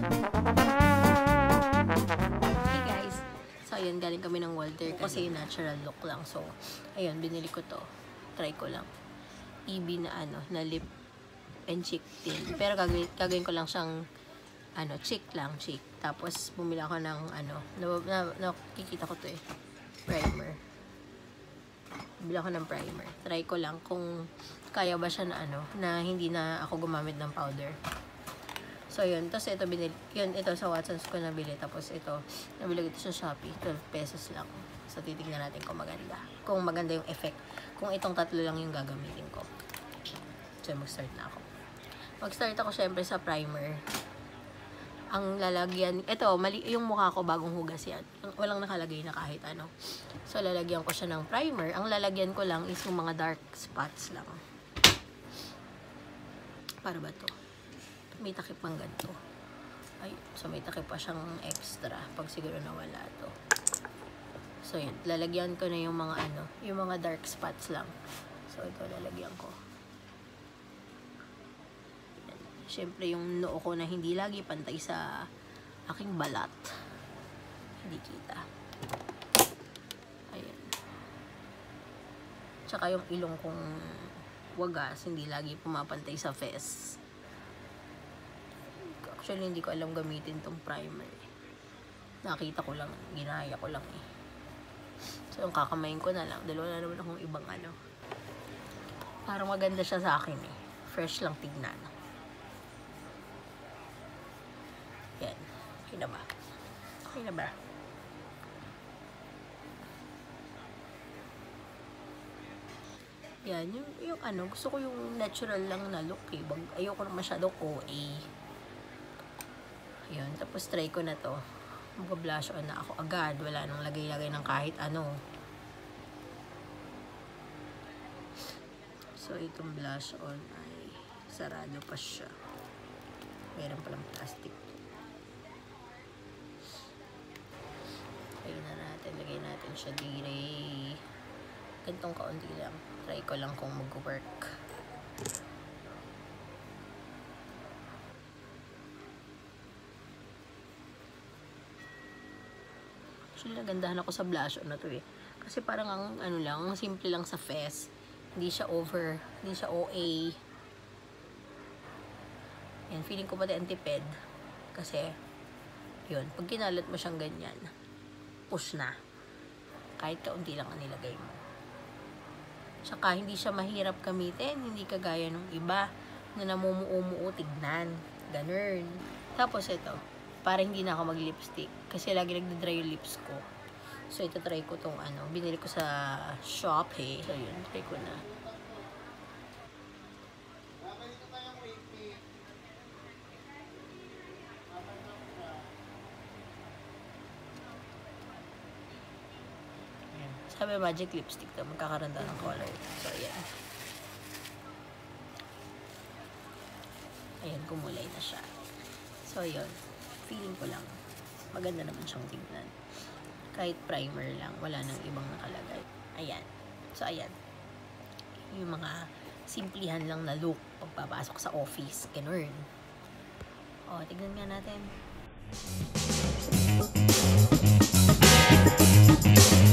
Hey guys, so ayun, galing kami ng Walter kasi natural look lang. So ayun, binili ko to, try ko lang EB na na lip and cheek tint, pero gagawin ko lang siyang cheek lang, cheek. Tapos bumili ako ng nakikita ko to primer. Bumili ako ng primer, try ko lang kung kaya ba siya na hindi na ako gumamit ng powder. So yun, tapos ito binili, ito sa Watsons ko nabili, tapos ito nabili ko ito sa Shopee, 12 pesos lang. So titignan natin kung maganda yung effect, kung itong tatlo lang yung gagamitin ko. So mag-start na ako. Mag-start ako syempre sa primer. Ang lalagyan, ito mali yung mukha ko, bagong hugas yan, walang nakalagay na kahit ano. So lalagyan ko siya ng primer. Ang lalagyan ko lang is yung mga dark spots lang. Para ba to? May takip pang ganito. Ay, so may takip pa siyang extra pag siguro nawala to. So yun, lalagyan ko na yung mga yung mga dark spots lang. So ito lalagyan ko. Siyempre yung noo ko na hindi lagi pantay sa aking balat. Hindi kita. Ayan. Tsaka yung ilong kong wagas, hindi lagi pumapantay sa face. Actually, hindi ko alam gamitin tong primer. Nakita ko lang, ginaya ko lang So, yung kakamayin ko na lang. Dalawa na naman akong ibang Parang maganda siya sa akin Fresh lang tignan. Yan. Okay na ba? Okay na ba? Yan. Yung gusto ko yung natural lang na look Ayoko na masyadong OA. Yun, tapos try ko na to. Mag-blush on na ako agad. Wala nang lagay-lagay ng kahit ano. So, itong blush on ay sarado pa siya. Meron palang plastic. Ayun na natin. Lagay natin siya dire. Gantong kaunti lang. Try ko lang kung mag-work. Actually, nagandahan ako sa blush on na to Kasi parang ang lang, simple lang sa face. Hindi siya over, hindi siya OA. Yan, feeling ko pati antiped. Kasi, yun, pag kinalat mo siyang ganyan, push na. Kahit kaunti lang ang nilagay mo. Tsaka, hindi siya mahirap gamitin. Hindi kagaya ng iba na namumuo-muo tignan. Ganun. Tapos ito, para hindi na ako mag-lipstick. Kasi lagi nagdadry yung lips ko. So, ito try ko tong binili ko sa Shopee. So, yun. Try ko na. Ayan. Sabi magic lipstick to. Magkakaroon daw ng color. So, ayan. Ayan, kumulay na siya. So, yun. Feeling ko lang. Maganda naman siyang tignan. Kahit primer lang. Wala nang ibang nakalagay. Ayan. So, ayan. Yung mga simplihan lang na look pagpapasok sa office. Ganun. O, tignan nga natin.